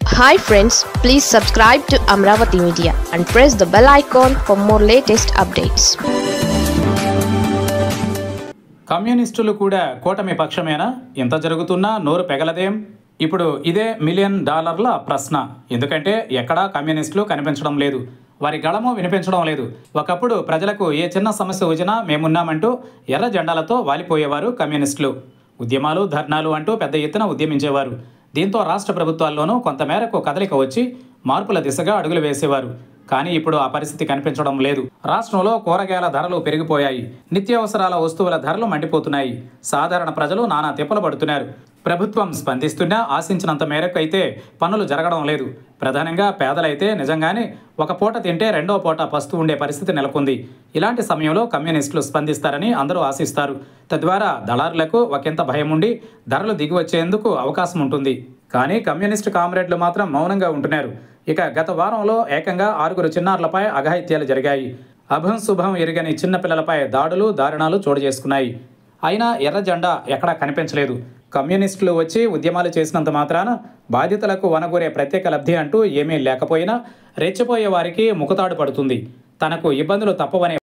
Hi friends, please subscribe to Amravati Media and press the bell icon for more latest updates. కమ్యూనిస్టులు కూడా కూటమి పక్షమేనా? ఇంత జరుగుతున్నా నోరు పెగలదేం? ఇప్పుడు ఇదే $1 మిలియన్ ప్రశ్న. ఎందుకంటే ఎక్కడా కమ్యూనిస్టులు కనిపించడం లేదు. వారి గళము వినిపించడం లేదు. ఒకప్పుడు ప్రజలకు ఏ చిన్న సమస్య వచ్చినా మేమున్నామంటూ ఎర్ర జెండాలతో వాలిపోయేవారు కమ్యూనిస్టులు. ఉద్యమాలు, ధర్నాలు అంటూ పెద్ద ఎత్తున ఉద్యమించేవారు. దీంతో రాష్ట్ర ప్రభుత్వాల్లోనూ కొంతమేరకు కదలిక వచ్చి మార్పుల దిశగా అడుగులు వేసేవారు. కానీ ఇప్పుడు ఆ పరిస్థితి కనిపించడం లేదు. రాష్ట్రంలో కూరగాయల ధరలు పెరిగిపోయాయి. నిత్యావసరాల వస్తువుల ధరలు మండిపోతున్నాయి. సాధారణ ప్రజలు నానా తిప్పలు పడుతున్నారు. ప్రభుత్వం స్పందిస్తున్నా ఆశించినంత మేరకు అయితే పనులు జరగడం లేదు. ప్రధానంగా పేదలైతే నిజంగానే ఒక పూట తింటే రెండో పూట పస్తు ఉండే పరిస్థితి నెలకొంది. ఇలాంటి సమయంలో కమ్యూనిస్టులు స్పందిస్తారని అందరూ ఆశిస్తారు. తద్వారా దళారులకు ఒకంత భయం ఉండి ధరలు దిగివచ్చేందుకు అవకాశం ఉంటుంది. కానీ కమ్యూనిస్టు కామ్రేడ్లు మాత్రం మౌనంగా ఉంటున్నారు. ఇక గత వారంలో ఏకంగా 6 చిన్నారులపై అఘాయిత్యాలు జరిగాయి. అభం శుభం ఎరుగని చిన్నపిల్లలపై దాడులు, దారుణాలు చోటు చేసుకున్నాయి. అయినా ఎర్ర జెండా ఎక్కడా కనిపించలేదు. కమ్యూనిస్టులు వచ్చి ఉద్యమాలు చేసినంత మాత్రాన బాధితులకు వనగూరే ప్రత్యేక లబ్ధి అంటూ ఏమీ లేకపోయినా రెచ్చిపోయే వారికి ముఖతాడు పడుతుంది. తనకు ఇబ్బందులు తప్పవనే